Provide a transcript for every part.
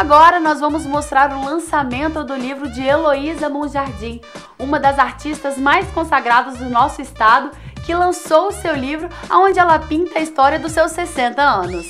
Agora nós vamos mostrar o lançamento do livro de Heloísa Monjardim, uma das artistas mais consagradas do nosso estado, que lançou o seu livro onde ela pinta a história dos seus 60 anos.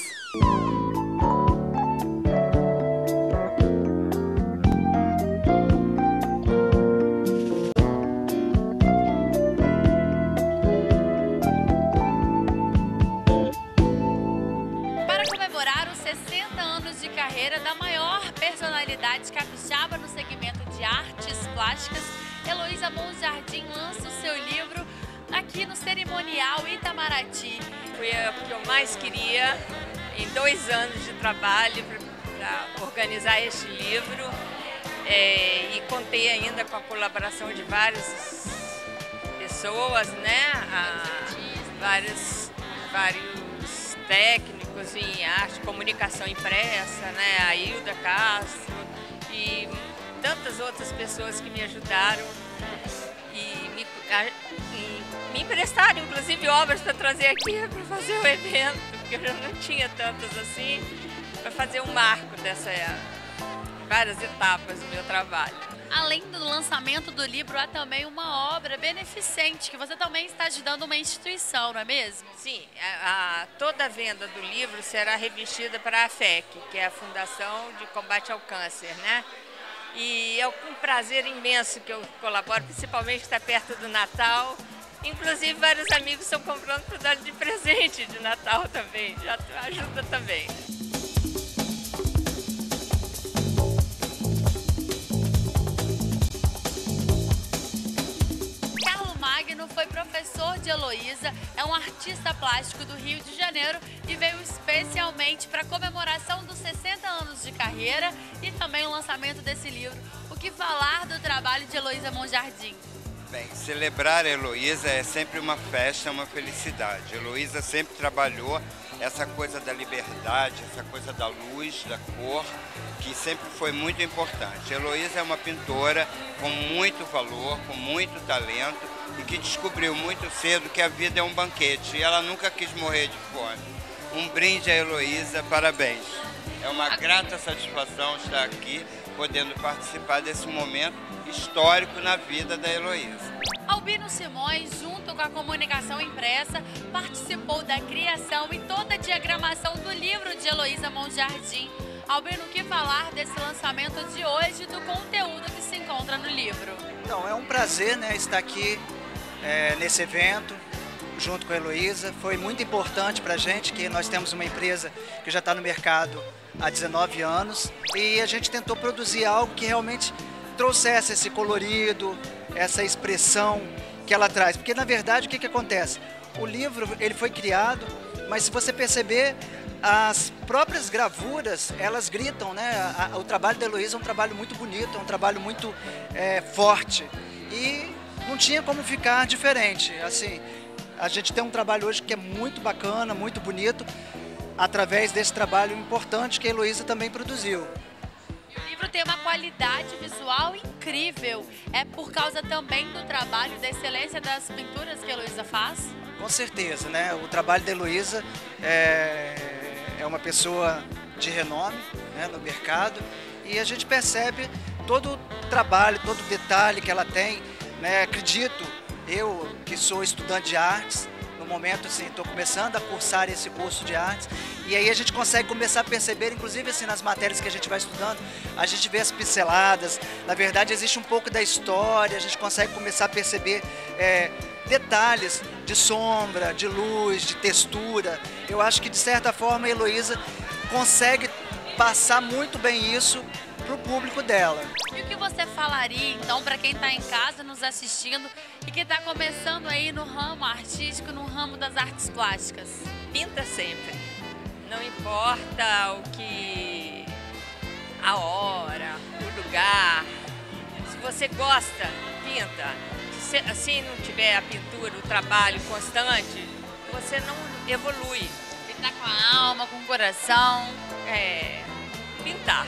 Para comemorar os 60 anos de carreira da maior personalidade capixaba no segmento de artes plásticas, Heloísa Monjardim lança o seu livro aqui no Cerimonial Itamaraty. Foi o que eu mais queria em 2 anos de trabalho para organizar este livro, e contei ainda com a colaboração de várias pessoas, né? Vários técnicos em arte, comunicação impressa, né? A Hilda Castro e tantas outras pessoas que me ajudaram e me emprestaram, inclusive, obras para trazer aqui para fazer o evento, porque eu não tinha tantas assim, para fazer um marco dessas várias etapas do meu trabalho. Além do lançamento do livro, há também uma obra beneficente, que você também está ajudando uma instituição, não é mesmo? Sim, toda a venda do livro será revestida para a FEC, que é a Fundação de Combate ao Câncer, né? E é com prazer imenso que eu colaboro, principalmente que está perto do Natal. Inclusive, vários amigos estão comprando para dar de presente de Natal também, já ajuda também. Carlo Magno foi professor de Heloísa, é um artista plástico do Rio de Janeiro e veio especialmente para a comemoração dos 60 anos de carreira e também o lançamento desse livro. O que falar do trabalho de Heloísa Monjardim? Bem, celebrar a Heloísa é sempre uma festa, uma felicidade. Heloísa sempre trabalhou essa coisa da liberdade, essa coisa da luz, da cor, que sempre foi muito importante. Heloísa é uma pintora com muito valor, com muito talento e que descobriu muito cedo que a vida é um banquete e ela nunca quis morrer de fome. Um brinde a Heloísa, parabéns. É uma grata satisfação estar aqui, podendo participar desse momento histórico na vida da Heloísa. Albino Simões, junto com a comunicação impressa, participou da criação e toda a diagramação do livro de Heloísa Monjardim. Albino, o que falar desse lançamento de hoje, do conteúdo que se encontra no livro? Então, é um prazer, né, estar aqui nesse evento, junto com a Heloísa. Foi muito importante para a gente, que nós temos uma empresa que já está no mercado há 19 anos e a gente tentou produzir algo que realmente trouxesse esse colorido, essa expressão que ela traz. Porque, na verdade, o que acontece? O livro ele foi criado, mas se você perceber, as próprias gravuras, elas gritam, né? O trabalho da Heloísa é um trabalho muito bonito, é um trabalho muito forte. E não tinha como ficar diferente. Assim, a gente tem um trabalho hoje que é muito bacana, muito bonito, através desse trabalho importante que a Heloísa também produziu. O livro tem uma qualidade visual incrível. É por causa também do trabalho, da excelência das pinturas que a Heloísa faz? Com certeza, né? O trabalho da Heloísa é uma pessoa de renome, né, no mercado, e a gente percebe todo o trabalho, todo o detalhe que ela tem, né? Acredito, eu que sou estudante de artes, no momento assim, estou começando a cursar esse curso de artes, e aí a gente consegue começar a perceber, inclusive assim, nas matérias que a gente vai estudando, a gente vê as pinceladas, na verdade existe um pouco da história, a gente consegue começar a perceber detalhes de sombra, de luz, de textura. Eu acho que de certa forma a Heloísa consegue passar muito bem isso para o público dela. E o que você falaria então para quem está em casa nos assistindo e que está começando aí no ramo artístico, no ramo das artes plásticas? Pinta sempre, não importa a hora, o lugar. Se você gosta, pinta. Se assim não tiver a pintura, o trabalho constante, você não evolui. Pintar com a alma, com o coração. Pintar.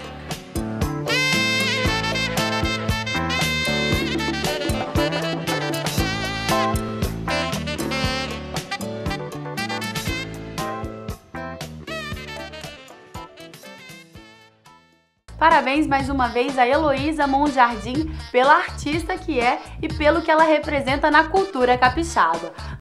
Parabéns mais uma vez a Heloísa Monjardim pela artista que é e pelo que ela representa na cultura capixaba.